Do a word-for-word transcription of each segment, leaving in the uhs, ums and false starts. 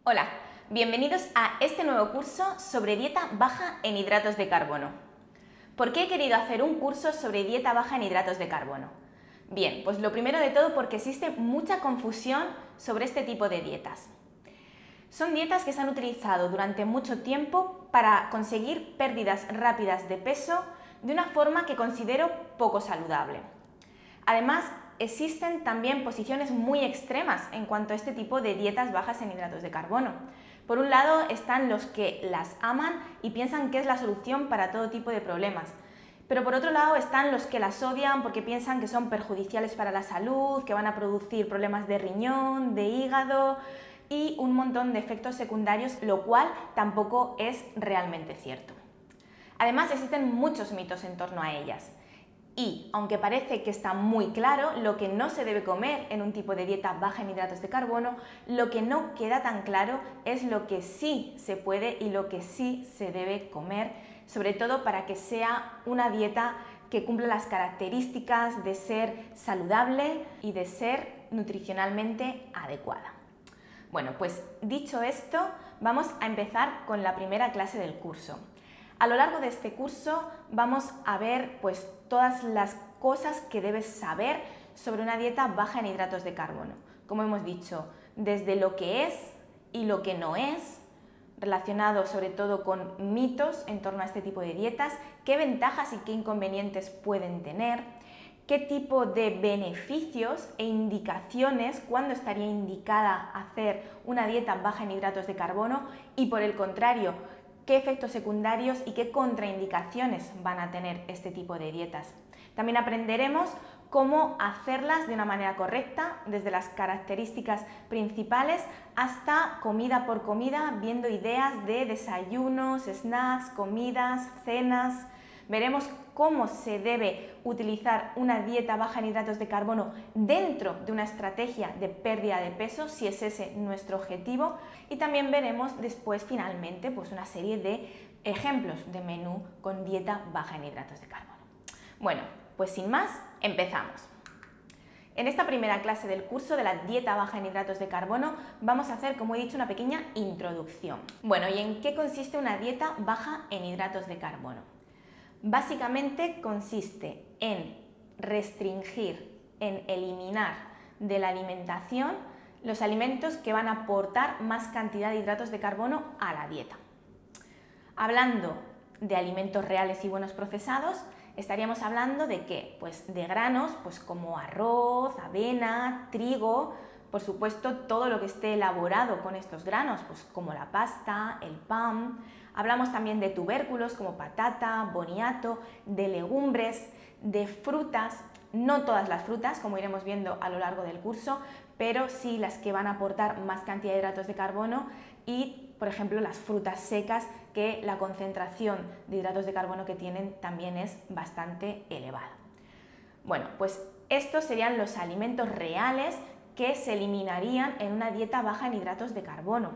Hola, bienvenidos a este nuevo curso sobre dieta baja en hidratos de carbono. ¿Por qué he querido hacer un curso sobre dieta baja en hidratos de carbono? Bien, pues lo primero de todo porque existe mucha confusión sobre este tipo de dietas. Son dietas que se han utilizado durante mucho tiempo para conseguir pérdidas rápidas de peso de una forma que considero poco saludable. Además, existen también posiciones muy extremas en cuanto a este tipo de dietas bajas en hidratos de carbono. Por un lado están los que las aman y piensan que es la solución para todo tipo de problemas. Pero por otro lado están los que las odian porque piensan que son perjudiciales para la salud, que van a producir problemas de riñón, de hígado y un montón de efectos secundarios, lo cual tampoco es realmente cierto. Además, existen muchos mitos en torno a ellas. Y, aunque parece que está muy claro lo que no se debe comer en un tipo de dieta baja en hidratos de carbono, lo que no queda tan claro es lo que sí se puede y lo que sí se debe comer, sobre todo para que sea una dieta que cumpla las características de ser saludable y de ser nutricionalmente adecuada. Bueno, pues dicho esto, vamos a empezar con la primera clase del curso. A lo largo de este curso vamos a ver pues, todas las cosas que debes saber sobre una dieta baja en hidratos de carbono. Como hemos dicho, desde lo que es y lo que no es, relacionado sobre todo con mitos en torno a este tipo de dietas, qué ventajas y qué inconvenientes pueden tener, qué tipo de beneficios e indicaciones, cuándo estaría indicada hacer una dieta baja en hidratos de carbono y por el contrario, qué efectos secundarios y qué contraindicaciones van a tener este tipo de dietas. También aprenderemos cómo hacerlas de una manera correcta, desde las características principales hasta comida por comida, viendo ideas de desayunos, snacks, comidas, cenas. Veremos cómo se debe utilizar una dieta baja en hidratos de carbono dentro de una estrategia de pérdida de peso, si es ese nuestro objetivo, y también veremos después finalmente pues, una serie de ejemplos de menú con dieta baja en hidratos de carbono. Bueno, pues sin más, empezamos. En esta primera clase del curso de la dieta baja en hidratos de carbono vamos a hacer, como he dicho, una pequeña introducción. Bueno, ¿y en qué consiste una dieta baja en hidratos de carbono? Básicamente consiste en restringir, en eliminar de la alimentación los alimentos que van a aportar más cantidad de hidratos de carbono a la dieta. Hablando de alimentos reales y buenos procesados, estaríamos hablando de ¿qué? Pues de granos pues como arroz, avena, trigo, por supuesto todo lo que esté elaborado con estos granos, pues como la pasta, el pan. Hablamos también de tubérculos como patata, boniato, de legumbres, de frutas, no todas las frutas, como iremos viendo a lo largo del curso, pero sí las que van a aportar más cantidad de hidratos de carbono y, por ejemplo, las frutas secas, que la concentración de hidratos de carbono que tienen también es bastante elevada. Bueno, pues estos serían los alimentos reales que se eliminarían en una dieta baja en hidratos de carbono.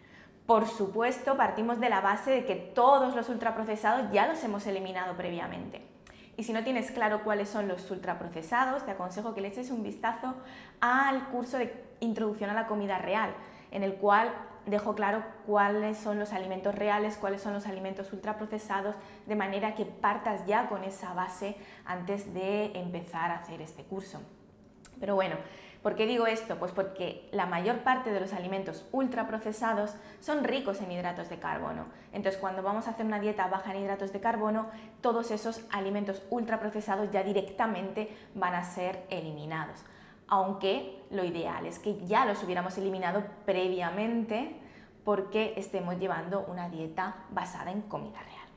Por supuesto, partimos de la base de que todos los ultraprocesados ya los hemos eliminado previamente. Y si no tienes claro cuáles son los ultraprocesados, te aconsejo que le eches un vistazo al curso de Introducción a la comida real, en el cual dejo claro cuáles son los alimentos reales, cuáles son los alimentos ultraprocesados, de manera que partas ya con esa base antes de empezar a hacer este curso. Pero bueno, ¿por qué digo esto? Pues porque la mayor parte de los alimentos ultraprocesados son ricos en hidratos de carbono. Entonces, cuando vamos a hacer una dieta baja en hidratos de carbono, todos esos alimentos ultraprocesados ya directamente van a ser eliminados. Aunque lo ideal es que ya los hubiéramos eliminado previamente porque estemos llevando una dieta basada en comida real.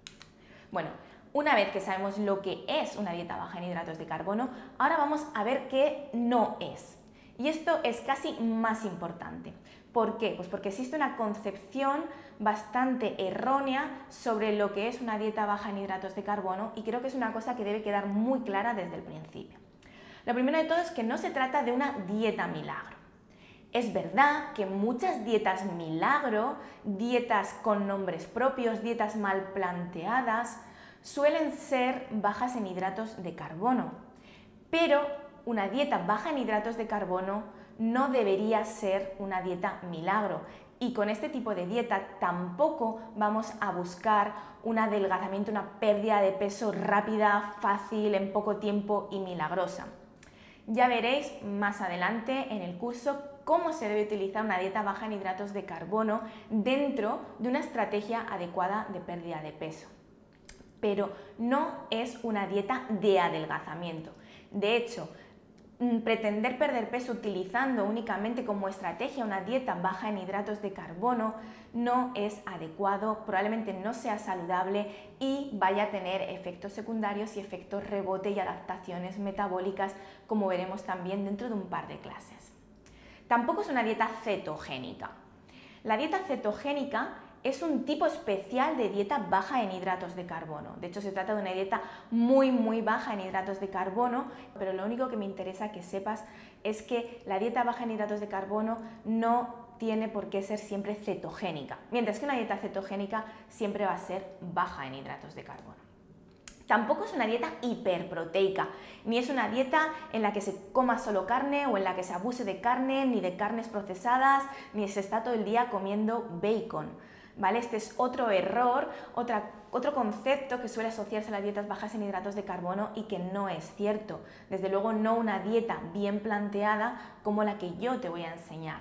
Bueno, una vez que sabemos lo que es una dieta baja en hidratos de carbono, ahora vamos a ver qué no es. Y esto es casi más importante. ¿Por qué? Pues porque existe una concepción bastante errónea sobre lo que es una dieta baja en hidratos de carbono y creo que es una cosa que debe quedar muy clara desde el principio. Lo primero de todo es que no se trata de una dieta milagro. Es verdad que muchas dietas milagro, dietas con nombres propios, dietas mal planteadas, suelen ser bajas en hidratos de carbono, pero una dieta baja en hidratos de carbono no debería ser una dieta milagro. Y con este tipo de dieta tampoco vamos a buscar un adelgazamiento, una pérdida de peso rápida, fácil, en poco tiempo y milagrosa. Ya veréis más adelante en el curso cómo se debe utilizar una dieta baja en hidratos de carbono dentro de una estrategia adecuada de pérdida de peso. Pero no es una dieta de adelgazamiento. De hecho, pretender perder peso utilizando únicamente como estrategia una dieta baja en hidratos de carbono no es adecuado, probablemente no sea saludable y vaya a tener efectos secundarios y efectos rebote y adaptaciones metabólicas, como veremos también dentro de un par de clases. Tampoco es una dieta cetogénica. La dieta cetogénica es un tipo especial de dieta baja en hidratos de carbono. De hecho, se trata de una dieta muy, muy baja en hidratos de carbono, pero lo único que me interesa que sepas es que la dieta baja en hidratos de carbono no tiene por qué ser siempre cetogénica, mientras que una dieta cetogénica siempre va a ser baja en hidratos de carbono. Tampoco es una dieta hiperproteica, ni es una dieta en la que se coma solo carne o en la que se abuse de carne, ni de carnes procesadas, ni se está todo el día comiendo bacon. ¿Vale? Este es otro error, otra, otro concepto que suele asociarse a las dietas bajas en hidratos de carbono y que no es cierto. Desde luego no una dieta bien planteada como la que yo te voy a enseñar.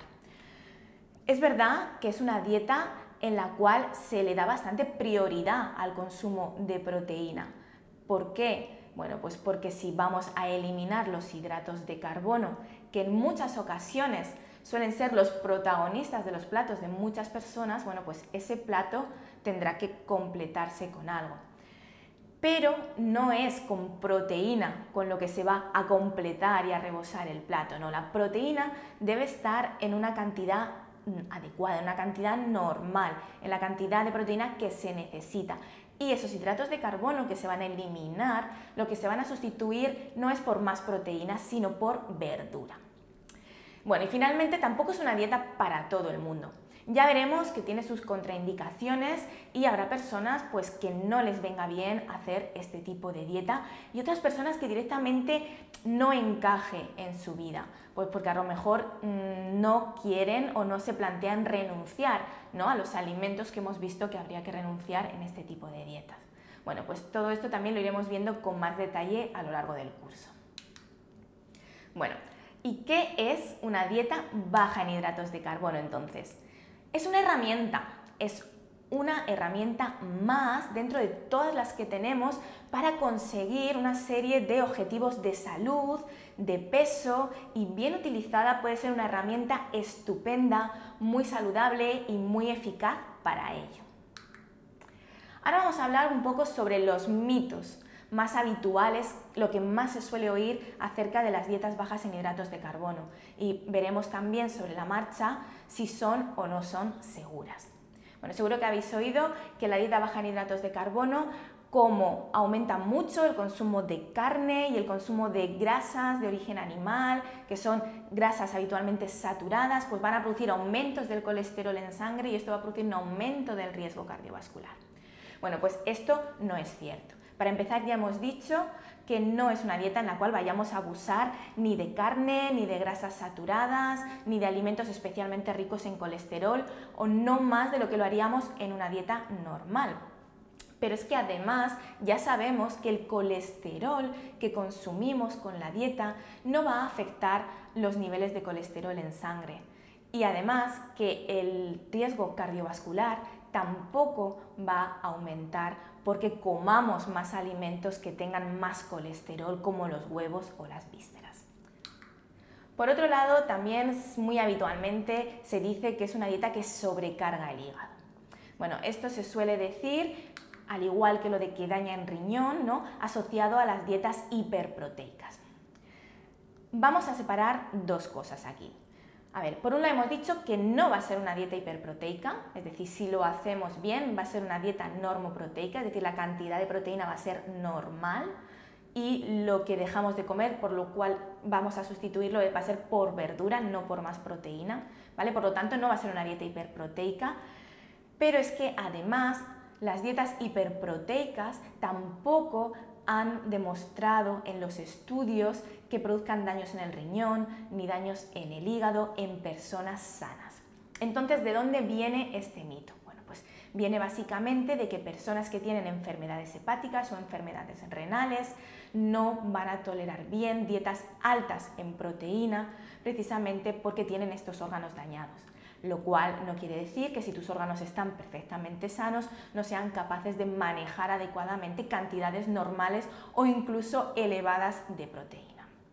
Es verdad que es una dieta en la cual se le da bastante prioridad al consumo de proteína. ¿Por qué? Bueno, pues porque si vamos a eliminar los hidratos de carbono, que en muchas ocasiones suelen ser los protagonistas de los platos de muchas personas, bueno, pues ese plato tendrá que completarse con algo. Pero no es con proteína con lo que se va a completar y a rebosar el plato, no, la proteína debe estar en una cantidad adecuada, en una cantidad normal, en la cantidad de proteína que se necesita. Y esos hidratos de carbono que se van a eliminar, lo que se van a sustituir no es por más proteína, sino por verdura. Bueno, y finalmente tampoco es una dieta para todo el mundo. Ya veremos que tiene sus contraindicaciones y habrá personas pues, que no les venga bien hacer este tipo de dieta y otras personas que directamente no encaje en su vida, pues porque a lo mejor mmm, no quieren o no se plantean renunciar, ¿no?, a los alimentos que hemos visto que habría que renunciar en este tipo de dietas. Bueno, pues todo esto también lo iremos viendo con más detalle a lo largo del curso. Bueno, ¿y qué es una dieta baja en hidratos de carbono entonces? Es una herramienta, es una herramienta más dentro de todas las que tenemos para conseguir una serie de objetivos de salud, de peso, y bien utilizada puede ser una herramienta estupenda, muy saludable y muy eficaz para ello. Ahora vamos a hablar un poco sobre los mitos más habituales, lo que más se suele oír acerca de las dietas bajas en hidratos de carbono, y veremos también sobre la marcha si son o no son seguras. Bueno, seguro que habéis oído que la dieta baja en hidratos de carbono, como aumenta mucho el consumo de carne y el consumo de grasas de origen animal, que son grasas habitualmente saturadas, pues van a producir aumentos del colesterol en sangre y esto va a producir un aumento del riesgo cardiovascular. Bueno, pues esto no es cierto. Para empezar, ya hemos dicho que no es una dieta en la cual vayamos a abusar ni de carne, ni de grasas saturadas, ni de alimentos especialmente ricos en colesterol, o no más de lo que lo haríamos en una dieta normal. Pero es que además ya sabemos que el colesterol que consumimos con la dieta no va a afectar los niveles de colesterol en sangre. Y además que el riesgo cardiovascular tampoco va a aumentar porque comamos más alimentos que tengan más colesterol, como los huevos o las vísceras. Por otro lado, también muy habitualmente se dice que es una dieta que sobrecarga el hígado. Bueno, esto se suele decir, al igual que lo de que daña el riñón, ¿no?, asociado a las dietas hiperproteicas. Vamos a separar dos cosas aquí. A ver, por un lado hemos dicho que no va a ser una dieta hiperproteica, es decir, si lo hacemos bien va a ser una dieta normoproteica, es decir, la cantidad de proteína va a ser normal y lo que dejamos de comer, por lo cual vamos a sustituirlo, va a ser por verdura, no por más proteína, ¿vale? Por lo tanto, no va a ser una dieta hiperproteica, pero es que además las dietas hiperproteicas tampoco han demostrado en los estudios que produzcan daños en el riñón ni daños en el hígado en personas sanas. Entonces, ¿de dónde viene este mito? Bueno, pues viene básicamente de que personas que tienen enfermedades hepáticas o enfermedades renales no van a tolerar bien dietas altas en proteína, precisamente porque tienen estos órganos dañados. Lo cual no quiere decir que si tus órganos están perfectamente sanos no sean capaces de manejar adecuadamente cantidades normales o incluso elevadas de proteína.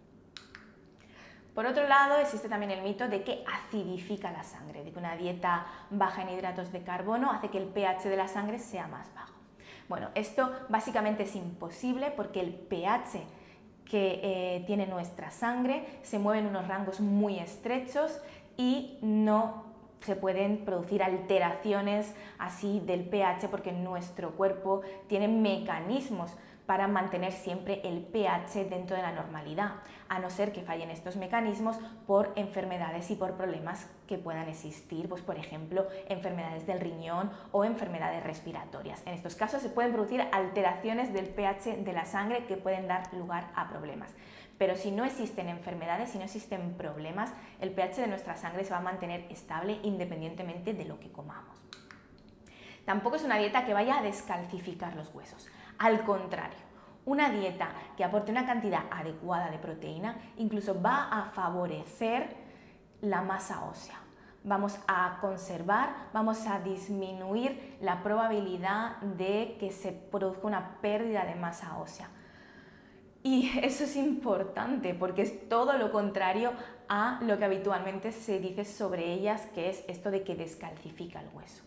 Por otro lado, existe también el mito de que acidifica la sangre, de que una dieta baja en hidratos de carbono hace que el pH de la sangre sea más bajo. Bueno, esto básicamente es imposible porque el pH que eh, tiene nuestra sangre se mueve en unos rangos muy estrechos y no se pueden producir alteraciones así del pH porque nuestro cuerpo tiene mecanismos para mantener siempre el pH dentro de la normalidad, a no ser que fallen estos mecanismos por enfermedades y por problemas que puedan existir, pues por ejemplo, enfermedades del riñón o enfermedades respiratorias. En estos casos se pueden producir alteraciones del pH de la sangre que pueden dar lugar a problemas. Pero si no existen enfermedades, si no existen problemas, el pH de nuestra sangre se va a mantener estable independientemente de lo que comamos. Tampoco es una dieta que vaya a descalcificar los huesos. Al contrario, una dieta que aporte una cantidad adecuada de proteína incluso va a favorecer la masa ósea. Vamos a conservar, vamos a disminuir la probabilidad de que se produzca una pérdida de masa ósea. Y eso es importante porque es todo lo contrario a lo que habitualmente se dice sobre ellas, que es esto de que descalcifica el hueso.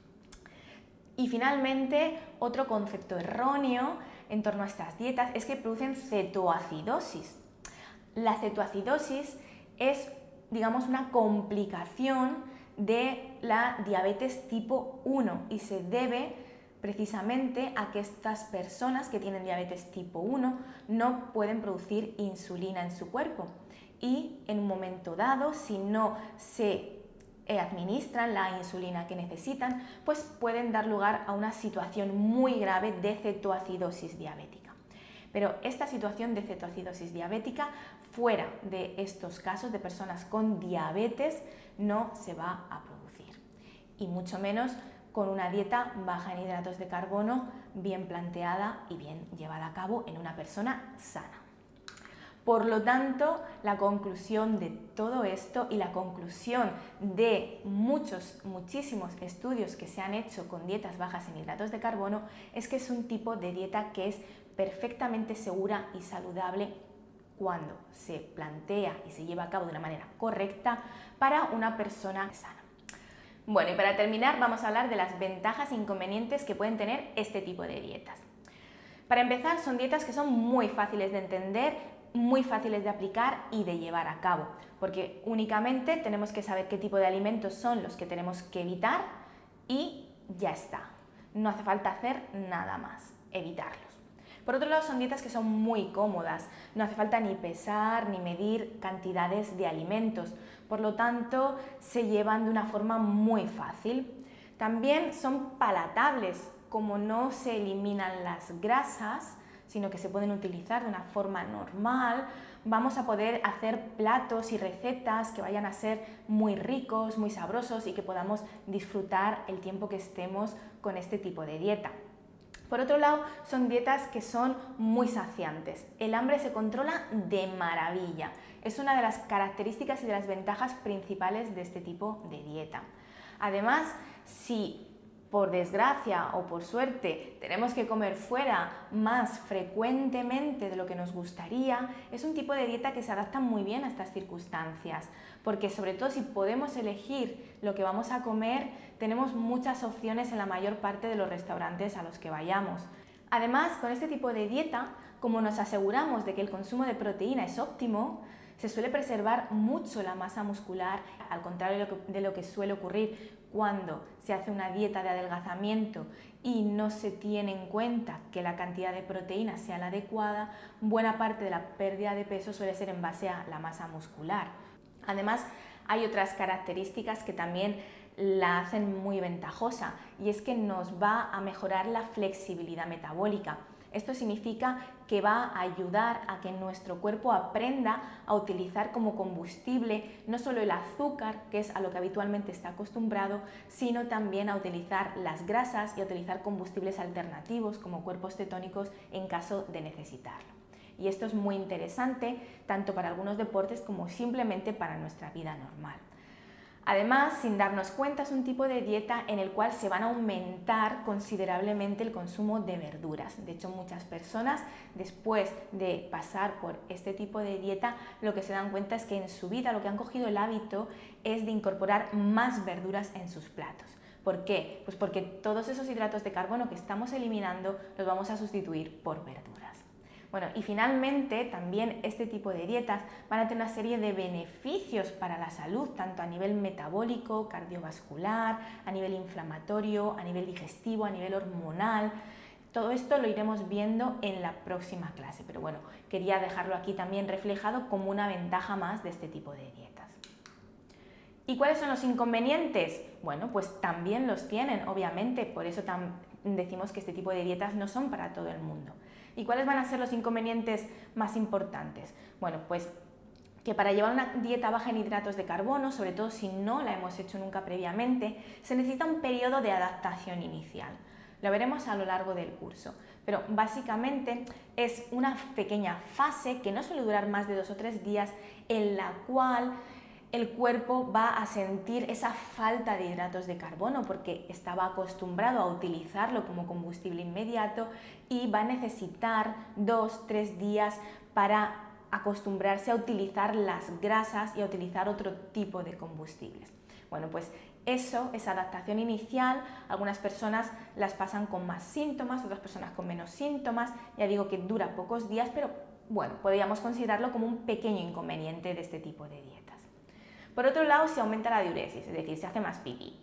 Y finalmente, otro concepto erróneo en torno a estas dietas es que producen cetoacidosis. La cetoacidosis es, digamos, una complicación de la diabetes tipo uno y se debe precisamente a que estas personas que tienen diabetes tipo uno no pueden producir insulina en su cuerpo y en un momento dado, si no se administran la insulina que necesitan, pues pueden dar lugar a una situación muy grave de cetoacidosis diabética. Pero esta situación de cetoacidosis diabética, fuera de estos casos de personas con diabetes, no se va a producir, y mucho menos con una dieta baja en hidratos de carbono, bien planteada y bien llevada a cabo en una persona sana. Por lo tanto, la conclusión de todo esto y la conclusión de muchos, muchísimos estudios que se han hecho con dietas bajas en hidratos de carbono es que es un tipo de dieta que es perfectamente segura y saludable cuando se plantea y se lleva a cabo de una manera correcta para una persona sana. Bueno, y para terminar vamos a hablar de las ventajas e inconvenientes que pueden tener este tipo de dietas. Para empezar, son dietas que son muy fáciles de entender, muy fáciles de aplicar y de llevar a cabo, porque únicamente tenemos que saber qué tipo de alimentos son los que tenemos que evitar y ya está. No hace falta hacer nada más, evitarlos. Por otro lado, son dietas que son muy cómodas, no hace falta ni pesar ni medir cantidades de alimentos, por lo tanto se llevan de una forma muy fácil. También son palatables, como no se eliminan las grasas, sino que se pueden utilizar de una forma normal, vamos a poder hacer platos y recetas que vayan a ser muy ricos, muy sabrosos y que podamos disfrutar el tiempo que estemos con este tipo de dieta. Por otro lado, son dietas que son muy saciantes. El hambre se controla de maravilla. Es una de las características y de las ventajas principales de este tipo de dieta. Además, si por desgracia o por suerte tenemos que comer fuera más frecuentemente de lo que nos gustaría, es un tipo de dieta que se adapta muy bien a estas circunstancias, porque sobre todo si podemos elegir lo que vamos a comer, tenemos muchas opciones en la mayor parte de los restaurantes a los que vayamos. Además, con este tipo de dieta, como nos aseguramos de que el consumo de proteína es óptimo, se suele preservar mucho la masa muscular, al contrario de lo que, de lo que suele ocurrir cuando se hace una dieta de adelgazamiento y no se tiene en cuenta que la cantidad de proteína sea la adecuada. Buena parte de la pérdida de peso suele ser en base a la masa muscular. Además, hay otras características que también la hacen muy ventajosa, y es que nos va a mejorar la flexibilidad metabólica. Esto significa que va a ayudar a que nuestro cuerpo aprenda a utilizar como combustible no solo el azúcar, que es a lo que habitualmente está acostumbrado, sino también a utilizar las grasas y a utilizar combustibles alternativos como cuerpos cetónicos en caso de necesitarlo. Y esto es muy interesante tanto para algunos deportes como simplemente para nuestra vida normal. Además, sin darnos cuenta, es un tipo de dieta en el cual se van a aumentar considerablemente el consumo de verduras. De hecho, muchas personas, después de pasar por este tipo de dieta, lo que se dan cuenta es que en su vida lo que han cogido el hábito es de incorporar más verduras en sus platos. ¿Por qué? Pues porque todos esos hidratos de carbono que estamos eliminando los vamos a sustituir por verduras. Bueno, y finalmente también este tipo de dietas van a tener una serie de beneficios para la salud, tanto a nivel metabólico, cardiovascular, a nivel inflamatorio, a nivel digestivo, a nivel hormonal. Todo esto lo iremos viendo en la próxima clase, pero bueno, quería dejarlo aquí también reflejado como una ventaja más de este tipo de dietas. ¿Y cuáles son los inconvenientes? Bueno, pues también los tienen, obviamente, por eso decimos que este tipo de dietas no son para todo el mundo. ¿Y cuáles van a ser los inconvenientes más importantes? Bueno, pues que para llevar una dieta baja en hidratos de carbono, sobre todo si no la hemos hecho nunca previamente, se necesita un periodo de adaptación inicial. Lo veremos a lo largo del curso, pero básicamente es una pequeña fase que no suele durar más de dos o tres días en la cual el cuerpo va a sentir esa falta de hidratos de carbono porque estaba acostumbrado a utilizarlo como combustible inmediato y va a necesitar dos, tres días para acostumbrarse a utilizar las grasas y a utilizar otro tipo de combustibles. Bueno, pues eso, esa adaptación inicial, algunas personas las pasan con más síntomas, otras personas con menos síntomas. Ya digo que dura pocos días, pero bueno, podríamos considerarlo como un pequeño inconveniente de este tipo de dietas. Por otro lado, se aumenta la diuresis, es decir, se hace más pipí.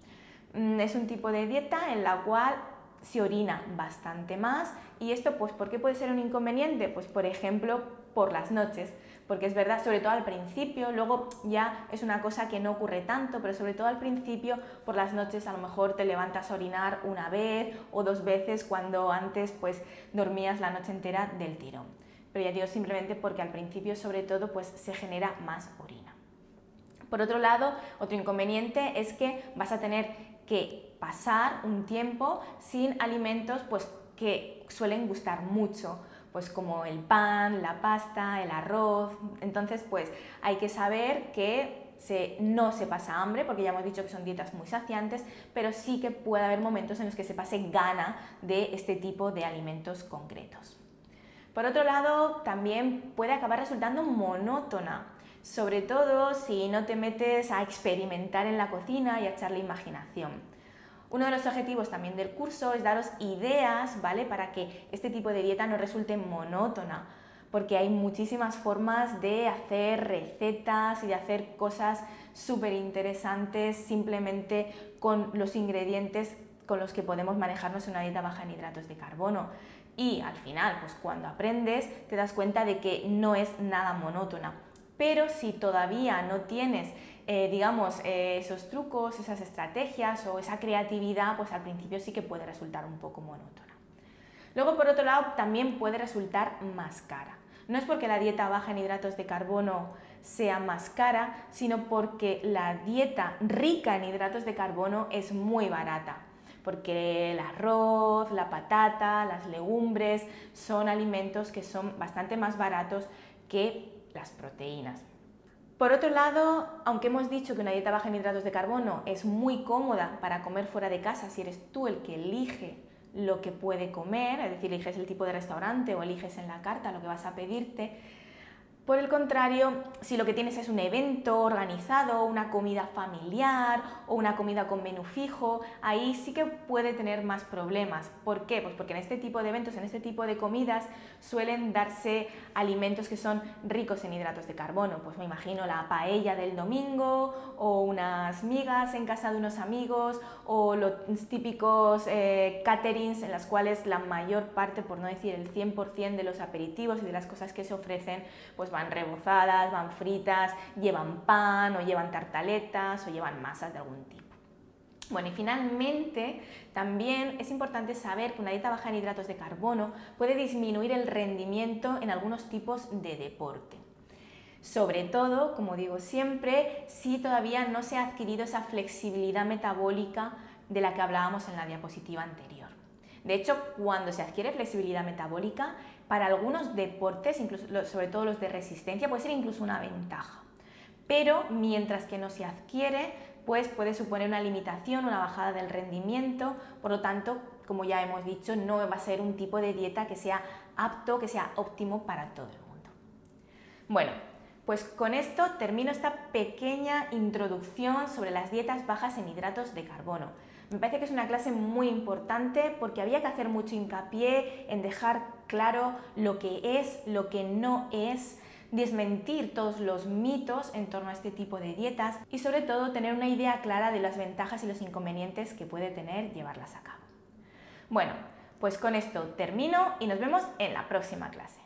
Es un tipo de dieta en la cual se orina bastante más y esto, pues, ¿por qué puede ser un inconveniente? Pues, por ejemplo, por las noches, porque es verdad, sobre todo al principio, luego ya es una cosa que no ocurre tanto, pero sobre todo al principio, por las noches a lo mejor te levantas a orinar una vez o dos veces cuando antes pues dormías la noche entera del tirón. Pero ya digo, simplemente porque al principio, sobre todo, pues se genera más orina. Por otro lado, otro inconveniente es que vas a tener que pasar un tiempo sin alimentos pues, que suelen gustar mucho, pues como el pan, la pasta, el arroz. Entonces, pues hay que saber que se, no se pasa hambre, porque ya hemos dicho que son dietas muy saciantes, pero sí que puede haber momentos en los que se pase gana de este tipo de alimentos concretos. Por otro lado, también puede acabar resultando monótona, sobre todo si no te metes a experimentar en la cocina y a echarle imaginación. Uno de los objetivos también del curso es daros ideas, ¿vale?, para que este tipo de dieta no resulte monótona, porque hay muchísimas formas de hacer recetas y de hacer cosas súper interesantes simplemente con los ingredientes con los que podemos manejarnos en una dieta baja en hidratos de carbono. Y al final, pues cuando aprendes, te das cuenta de que no es nada monótona. Pero si todavía no tienes, eh, digamos, eh, esos trucos, esas estrategias o esa creatividad, pues al principio sí que puede resultar un poco monótona. Luego, por otro lado, también puede resultar más cara. No es porque la dieta baja en hidratos de carbono sea más cara, sino porque la dieta rica en hidratos de carbono es muy barata. Porque el arroz, la patata, las legumbres son alimentos que son bastante más baratos que las proteínas. Por otro lado, aunque hemos dicho que una dieta baja en hidratos de carbono es muy cómoda para comer fuera de casa si eres tú el que elige lo que puede comer, es decir, eliges el tipo de restaurante o eliges en la carta lo que vas a pedirte, por el contrario, si lo que tienes es un evento organizado, una comida familiar o una comida con menú fijo, ahí sí que puede tener más problemas. ¿Por qué? Pues porque en este tipo de eventos, en este tipo de comidas, suelen darse alimentos que son ricos en hidratos de carbono. Pues me imagino la paella del domingo o unas migas en casa de unos amigos o los típicos eh, caterings en las cuales la mayor parte, por no decir el cien por cien de los aperitivos y de las cosas que se ofrecen, pues van rebozadas, van fritas, llevan pan o llevan tartaletas o llevan masas de algún tipo. Bueno, y finalmente también es importante saber que una dieta baja en hidratos de carbono puede disminuir el rendimiento en algunos tipos de deporte. Sobre todo, como digo siempre, si todavía no se ha adquirido esa flexibilidad metabólica de la que hablábamos en la diapositiva anterior. De hecho, cuando se adquiere flexibilidad metabólica, para algunos deportes, incluso, sobre todo los de resistencia, puede ser incluso una ventaja. Pero mientras que no se adquiere, pues puede suponer una limitación, una bajada del rendimiento, por lo tanto, como ya hemos dicho, no va a ser un tipo de dieta que sea apto, que sea óptimo para todo el mundo. Bueno, pues con esto termino esta pequeña introducción sobre las dietas bajas en hidratos de carbono. Me parece que es una clase muy importante porque había que hacer mucho hincapié en dejar claro lo que es, lo que no es, desmentir todos los mitos en torno a este tipo de dietas y sobre todo tener una idea clara de las ventajas y los inconvenientes que puede tener llevarlas a cabo. Bueno, pues con esto termino y nos vemos en la próxima clase.